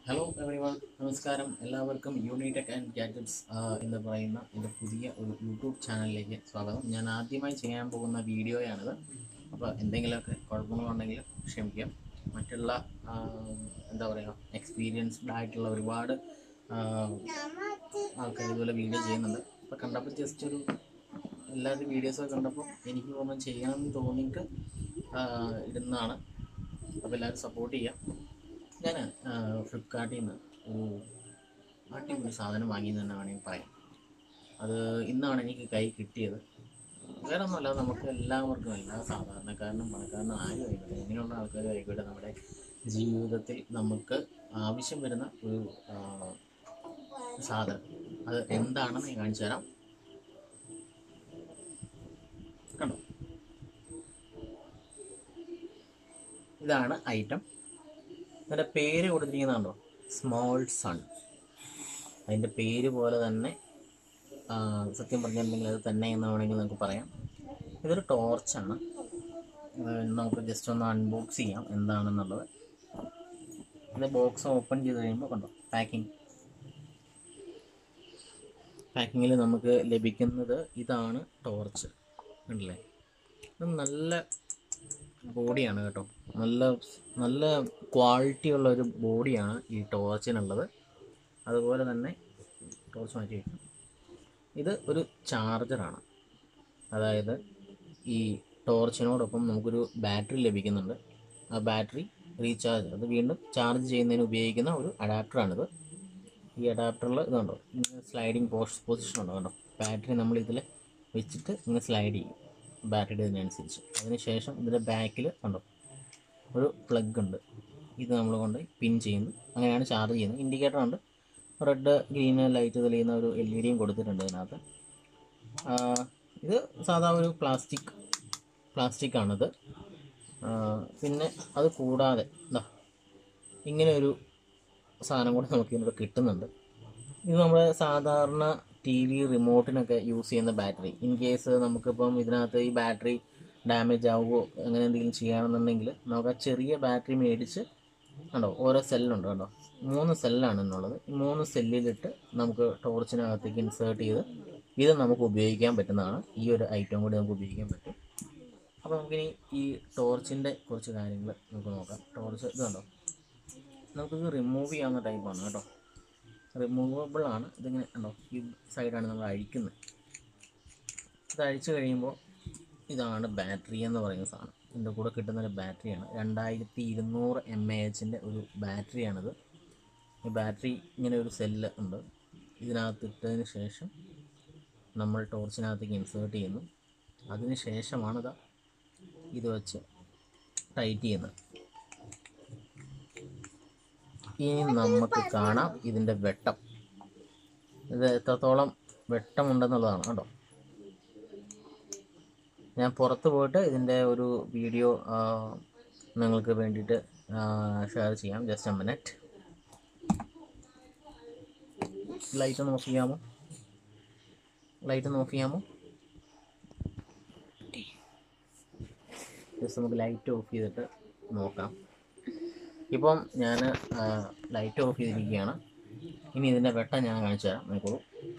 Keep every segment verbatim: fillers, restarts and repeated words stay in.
Hello everyone, നമസ്കാരം. എല്ലാവർക്കും Unitech and gadgets എന്ന് പറയുന്ന എൻ്റെ പുതിയ ഒരു യൂട്യൂബ് ചാനലിലേക്ക് സ്വാഗതം. ഞാൻ ആദ്യമായി ചെയ്യാൻ പോകുന്ന വീഡിയോയാണിത്. അപ്പോൾ എന്തെങ്കിലുമൊക്കെ കുഴപ്പങ്ങളുണ്ടെങ്കിൽ ക്ഷമിക്കാം. മറ്റുള്ള എന്താ പറയുക എക്സ്പീരിയൻസ്ഡ് ആയിട്ടുള്ള ഒരുപാട് ആൾക്കാർ ഇതുപോലെ വീഡിയോ ചെയ്യുന്നുണ്ട്. അപ്പോൾ കണ്ടപ്പോൾ ജസ്റ്റ് ഒരു എല്ലാവരുടെയും വീഡിയോസൊക്കെ കണ്ടപ്പോൾ എനിക്ക് ഒന്നും ചെയ്യണമെന്ന് തോന്നിയിട്ട് ഇടുന്നതാണ്. അപ്പോൾ എല്ലാവരും സപ്പോർട്ട് ചെയ്യാം. ഞാൻ ഫ്ലിപ്കാർട്ടിൽ നിന്ന് ഒരു അടിപൊളി സാധനം വാങ്ങിയെന്ന് തന്നെ വേണമെങ്കിൽ പറയാം. അത് ഇന്നാണ് എനിക്ക് കൈ കിട്ടിയത്. വേറെ ഒന്നുമല്ല, നമുക്ക് എല്ലാവർക്കും, എല്ലാ സാധാരണക്കാരനും പണക്കാരനും ആരും ആയിക്കോട്ടെ, ഇങ്ങനെയുള്ള ആൾക്കാരും ആയിക്കോട്ടെ, നമ്മുടെ ജീവിതത്തിൽ നമുക്ക് ആവശ്യം വരുന്ന ഒരു സാധനം. അത് എന്താണെന്ന് ഞാൻ കാണിച്ചു തരാം. കണ്ടോ, ഇതാണ് ഐറ്റം. അതിൻ്റെ പേര് കൊടുത്തിരിക്കുന്നതാണോ, സ്മോൾ സൺ. അതിൻ്റെ പേര് പോലെ തന്നെ സത്യം പറഞ്ഞിട്ടുണ്ടെങ്കിൽ അത് തന്നെ എന്ന് വേണമെങ്കിൽ നമുക്ക് പറയാം. ഇതൊരു ടോർച്ചാണ്. നമുക്ക് ജസ്റ്റ് ഒന്ന് അൺബോക്സ് ചെയ്യാം എന്താണെന്നുള്ളത്. ഇത് ബോക്സ് ഓപ്പൺ ചെയ്ത് കഴിയുമ്പോൾ കണ്ടോ, പാക്കിംഗ് പാക്കിങ്ങിൽ നമുക്ക് ലഭിക്കുന്നത് ഇതാണ് ടോർച്ച്. കണ്ടില്ലേ, ഇത് നല്ല ബോഡിയാണ് കേട്ടോ. നല്ല നല്ല ക്വാളിറ്റി ഉള്ള ഒരു ബോഡിയാണ് ഈ ടോർച്ചിനുള്ളത്. അതുപോലെ തന്നെ ടോർച്ച് മാറ്റി വയ്ക്കും. ഇത് ഒരു ചാർജറാണ്. അതായത് ഈ ടോർച്ചിനോടൊപ്പം നമുക്കൊരു ബാറ്ററി ലഭിക്കുന്നുണ്ട്. ആ ബാറ്ററി റീചാർജ്, അത് വീണ്ടും ചാർജ് ചെയ്യുന്നതിന് ഉപയോഗിക്കുന്ന ഒരു അഡാപ്റ്ററാണിത്. ഈ അഡാപ്റ്ററിൽ ഇതുണ്ടോ, ഇങ്ങനെ സ്ലൈഡിങ് പോസ്റ്റ് പൊസിഷൻ ഉണ്ടോ, കണ്ടോ. ബാറ്ററി നമ്മൾ ഇതിൽ വെച്ചിട്ട് ഇങ്ങനെ സ്ലൈഡ് ചെയ്യും ബാറ്ററിയുടെ ഇതിനനുസരിച്ച്. അതിനുശേഷം ഇതിൻ്റെ ബാക്കിൽ കണ്ടോ ഒരു പ്ലഗ് ഉണ്ട്. ഇത് നമ്മൾ കൊണ്ട് പിൻ ചെയ്യുന്നു. അങ്ങനെയാണ് ചാർജ് ചെയ്യുന്നത്. ഇൻഡിക്കേറ്റർ ഉണ്ട്, റെഡ് ഗ്രീൻ ലൈറ്റ് തെളിയുന്ന ഒരു എൽ ഇ ഡിയും കൊടുത്തിട്ടുണ്ട് ഇതിനകത്ത്. ഇത് സാധാ ഒരു പ്ലാസ്റ്റിക് പ്ലാസ്റ്റിക് ആണിത്. പിന്നെ അത് കൂടാതെ എന്താ ഇങ്ങനെ ഒരു സാധനം കൂടെ നമുക്ക് ഇതിനോട് കിട്ടുന്നുണ്ട്. ഇത് നമ്മുടെ സാധാരണ ടി വി റിമോട്ടിനൊക്കെ യൂസ് ചെയ്യുന്ന ബാറ്ററി. ഇൻ കേസ് നമുക്കിപ്പം ഇതിനകത്ത് ഈ ബാറ്ററി ഡാമേജ് ആവുകയോ അങ്ങനെ എന്തെങ്കിലും ചെയ്യുകയാണെന്നുണ്ടെങ്കിൽ നമുക്ക് ആ ചെറിയ ബാറ്ററി മേടിച്ച് കണ്ടോ, ഓരോ സെല്ലുണ്ട് കണ്ടോ, മൂന്ന് സെല്ലാണ് എന്നുള്ളത്. ഈ മൂന്ന് സെല്ലിലിട്ട് നമുക്ക് ടോർച്ചിനകത്തേക്ക് ഇൻസേർട്ട് ചെയ്ത് ഇത് നമുക്ക് ഉപയോഗിക്കാൻ പറ്റുന്നതാണ്. ഈ ഒരു ഐറ്റം കൂടി നമുക്ക് ഉപയോഗിക്കാൻ പറ്റും. അപ്പോൾ നമുക്കിനി ഈ ടോർച്ചിൻ്റെ കുറച്ച് കാര്യങ്ങൾ നമുക്ക് നോക്കാം. ടോർച്ച് ഇത് കണ്ടോ, നമുക്കിത് റിമൂവ് ചെയ്യാവുന്ന ടൈപ്പാണ് കേട്ടോ. റിമൂവബിൾ ആണ്. ഇതിങ്ങനെ ഉണ്ടോ, ഈ സൈഡാണ് നമ്മൾ അഴിക്കുന്നത്. ഇത് അഴിച്ചു കഴിയുമ്പോൾ ഇതാണ് ബാറ്ററി എന്ന് പറയുന്ന സാധനം. ഇതിൻ്റെ കൂടെ കിട്ടുന്നൊരു ബാറ്ററിയാണ്. രണ്ടായിരത്തി ഇരുന്നൂറ് എം എ എച്ചിൻ്റെ ഒരു ബാറ്ററിയാണിത്. ഈ ബാറ്ററി ഇങ്ങനെ ഒരു സെല്ല് ഉണ്ട്. ഇതിനകത്ത് ഇട്ടതിന് ശേഷം നമ്മൾ ടോർച്ചിനകത്തേക്ക് ഇൻസേർട്ട് ചെയ്യുന്നു. അതിന് ശേഷമാണിത് ഇത് വെച്ച് ടൈറ്റ് ചെയ്യുന്നത്. ഇനി നമുക്ക് കാണാം ഇതിൻ്റെ വെട്ടം. ഇത് എത്രത്തോളം വെട്ടമുണ്ടെന്നുള്ളതാണ് കേട്ടോ. ഞാൻ പുറത്ത് പോയിട്ട് ഇതിൻ്റെ ഒരു വീഡിയോ നിങ്ങൾക്ക് വേണ്ടിയിട്ട് ഷെയർ ചെയ്യാം. Just a minute. ലൈറ്റ് ഒന്ന് ഓഫ് ചെയ്യാമോ? ലൈറ്റ് ഒന്ന് ഓഫ് ചെയ്യാമോ? ജസ്റ്റ് നമുക്ക് ലൈറ്റ് ഓഫ് ചെയ്തിട്ട് നോക്കാം. ഇപ്പം ഞാൻ ലൈറ്റ് ഓഫ് ചെയ്തിരിക്കുകയാണ്. ഇനി ഇതിൻ്റെ വെട്ടം ഞാൻ കാണിച്ചു തരാം. നോക്കൂ,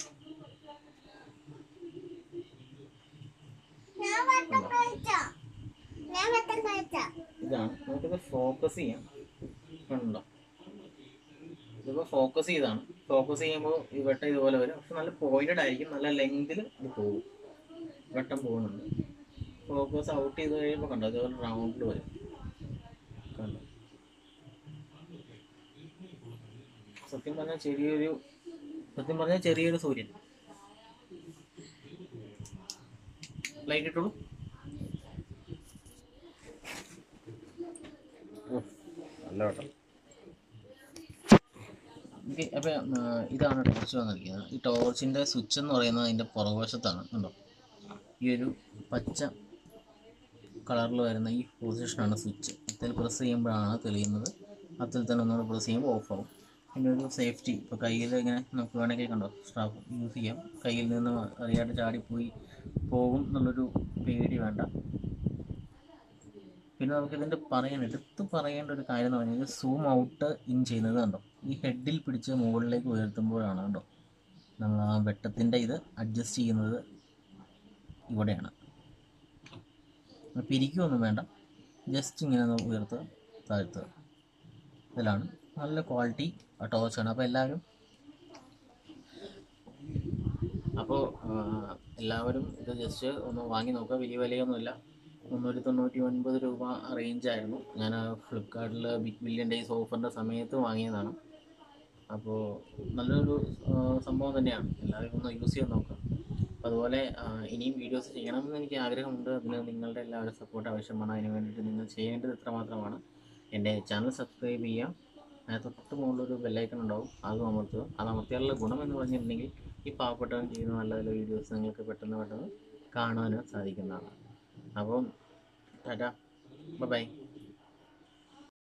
ഇതാണ്. നമുക്കിത് ഫോക്കസ് ചെയ്യാം. കണ്ടോ, ഇതിപ്പോൾ ഫോക്കസ് ചെയ്താണ്. ഫോക്കസ് ചെയ്യുമ്പോൾ ഈ വെട്ടം ഇതുപോലെ വരും. പക്ഷെ നല്ല പോയിന്റഡ് ആയിരിക്കും, നല്ല ലെങ്തിൽ ഇത് പോകും. വെട്ടം പോകുന്നുണ്ട്. ഫോക്കസ് ഔട്ട് ചെയ്ത് കഴിയുമ്പോൾ കണ്ടോ, ഇതുപോലെ റൗണ്ടിൽ വരും. കണ്ടോ, സത്യം പറഞ്ഞാൽ ചെറിയൊരു സത്യം പറഞ്ഞാൽ ചെറിയൊരു സൂര്യൻ. ലൈറ്റ് ഇട്ടോളൂ. നല്ല വെട്ടം. ഓക്കെ, അപ്പം ഇതാണ് ടോർച്ച് വന്നിരിക്കുന്നത്. ഈ ടോർച്ചിൻ്റെ സ്വിച്ച് എന്ന് പറയുന്നത് അതിൻ്റെ പുറകുവശത്താണ്. കണ്ടോ, ഈ ഒരു പച്ച കളറിൽ വരുന്ന ഈ പൊസിഷനാണ് സ്വിച്ച്. അതിൽ പ്രസ് ചെയ്യുമ്പോഴാണ് തെളിയുന്നത്. അതിൽ തന്നെ ഒന്നുകൂടെ പ്രസ് ചെയ്യുമ്പോൾ ഓഫ് ആവും. പിന്നെ ഒരു സേഫ്റ്റി, ഇപ്പോൾ കയ്യിൽ ഇങ്ങനെ നമുക്ക് വേണമെങ്കിൽ കണ്ടോ സ്ട്രാപ്പ് യൂസ് ചെയ്യാം. കയ്യിൽ നിന്ന് അറിയാതെ ചാടിപ്പോയി പോകും എന്നുള്ളൊരു പേടി വേണ്ട. പിന്നെ നമുക്കിതിൻ്റെ പറയാൻ എടുത്ത് പറയേണ്ട ഒരു കാര്യം എന്ന് പറഞ്ഞാൽ സൂം ഔട്ട് ഇൻ ചെയ്യുന്നത് കണ്ടോ. ഈ ഹെഡിൽ പിടിച്ച് മുകളിലേക്ക് ഉയർത്തുമ്പോഴാണ് കേട്ടോ നമ്മൾ ആ വെട്ടത്തിൻ്റെ ഇത് അഡ്ജസ്റ്റ് ചെയ്യുന്നത് ഇവിടെയാണ്. പിരിക്കുകയൊന്നും വേണ്ട, ജസ്റ്റ് ഇങ്ങനെ ഒന്ന് ഉയർത്തുക താഴ്ത്തുക. ഇതിലാണ് നല്ല ക്വാളിറ്റി ടോർച്ചാണ്. അപ്പോൾ എല്ലാവരും അപ്പോൾ എല്ലാവരും ഇത് ജസ്റ്റ് ഒന്ന് വാങ്ങി നോക്കുക. വലിയ വിലയൊന്നുമില്ല, മുന്നൂറ്റി തൊണ്ണൂറ്റി ഒൻപത് രൂപ റേഞ്ചായിരുന്നു. ഞാൻ ഫ്ലിപ്കാർട്ടിൽ ബിഗ് ബില്യൺ ഡേയ്സ് ഓഫറിൻ്റെ സമയത്ത് വാങ്ങിയതാണ്. അപ്പോൾ നല്ലൊരു സംഭവം തന്നെയാണ്, എല്ലാവരും ഒന്ന് യൂസ് ചെയ്ത് നോക്കുക. അതുപോലെ ഇനിയും വീഡിയോസ് ചെയ്യണമെന്ന് എനിക്ക് ആഗ്രഹമുണ്ട്. അതിന് നിങ്ങളുടെ എല്ലാവരും സപ്പോർട്ട് ആവശ്യമാണ്. അതിന് വേണ്ടിയിട്ട് നിങ്ങൾ ചെയ്യേണ്ടത് ഇത്ര മാത്രമാണ്: എൻ്റെ ചാനൽ സബ്സ്ക്രൈബ് ചെയ്യുക, അതിന് തൊട്ട് മുകളിലൊരു ബെല്ലൈക്കൺ ഉണ്ടാവും, അത് അമർത്തുക. അത് അമർത്തിയാലുള്ള ഗുണമെന്ന് പറഞ്ഞിട്ടുണ്ടെങ്കിൽ ഈ പാവപ്പെട്ടവൻ ചെയ്യുന്ന നല്ല നല്ല വീഡിയോസ് നിങ്ങൾക്ക് പെട്ടെന്ന് പെട്ടെന്ന് കാണാനും സാധിക്കുന്നതാണ്. അപ്പം ടാറ്റാ, ബൈ ബൈ.